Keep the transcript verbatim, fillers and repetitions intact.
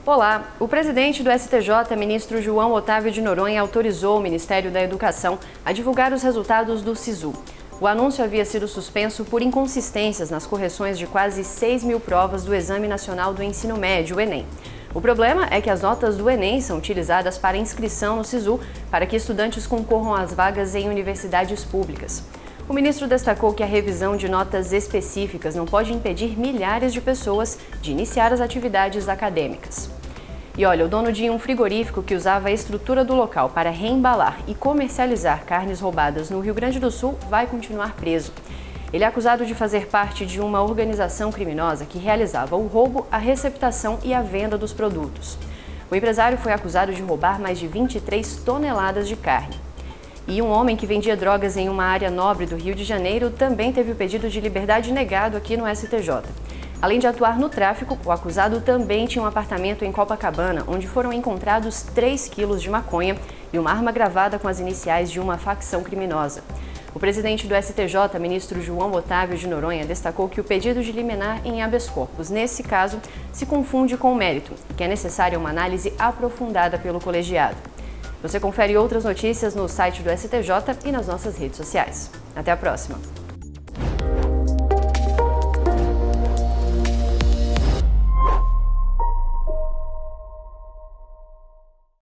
Olá, o presidente do S T J, ministro João Otávio de Noronha, autorizou o Ministério da Educação a divulgar os resultados do SISU. O anúncio havia sido suspenso por inconsistências nas correções de quase seis mil provas do Exame Nacional do Ensino Médio, o Enem. O problema é que as notas do Enem são utilizadas para inscrição no SISU para que estudantes concorram às vagas em universidades públicas. O ministro destacou que a revisão de notas específicas não pode impedir milhares de pessoas de iniciar as atividades acadêmicas. E olha, o dono de um frigorífico que usava a estrutura do local para reembalar e comercializar carnes roubadas no Rio Grande do Sul vai continuar preso. Ele é acusado de fazer parte de uma organização criminosa que realizava o roubo, a receptação e a venda dos produtos. O empresário foi acusado de roubar mais de vinte e três toneladas de carne. E um homem que vendia drogas em uma área nobre do Rio de Janeiro também teve o pedido de liberdade negado aqui no S T J. Além de atuar no tráfico, o acusado também tinha um apartamento em Copacabana, onde foram encontrados três quilos de maconha e uma arma gravada com as iniciais de uma facção criminosa. O presidente do S T J, ministro João Otávio de Noronha, destacou que o pedido de liminar em habeas corpus, nesse caso, se confunde com o mérito e que é necessária uma análise aprofundada pelo colegiado. Você confere outras notícias no site do S T J e nas nossas redes sociais. Até a próxima!